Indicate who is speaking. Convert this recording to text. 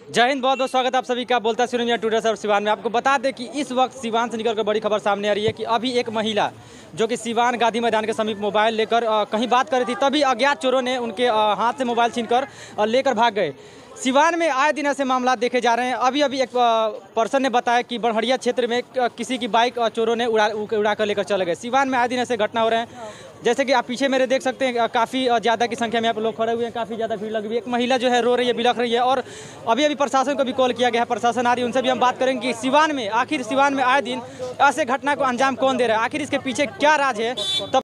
Speaker 1: जय हिंद, बहुत बहुत स्वागत आप सभी का। बोलता सिरोंजा टूडे सर सिवान में। आपको बता दें कि इस वक्त सिवान से निकलकर बड़ी खबर सामने आ रही है कि अभी एक महिला जो कि सिवान गांधी मैदान के समीप मोबाइल लेकर कहीं बात कर रही थी, तभी अज्ञात चोरों ने उनके हाथ से मोबाइल छीनकर लेकर भाग गए। सिवान में आए दिन ऐसे मामला देखे जा रहे हैं। अभी अभी एक पर्सन ने बताया कि बड़हरिया क्षेत्र में किसी की बाइक चोरों ने उड़ा कर लेकर चले गए। सिवान में आए दिन ऐसे घटना हो रहे हैं। जैसे कि आप पीछे मेरे देख सकते हैं, काफ़ी ज़्यादा की संख्या में यहाँ पर लोग खड़े हुए हैं, काफ़ी ज़्यादा भीड़ लगी हुई है। एक महिला जो है रो रही है, बिलख रही है और अभी अभी प्रशासन को भी कॉल किया गया है। प्रशासन आ रही है, उनसे भी हम बात करेंगे कि सिवान में आखिर सिवान में आए दिन ऐसे घटना को अंजाम कौन दे रहा है, आखिर इसके पीछे क्या राज है। तब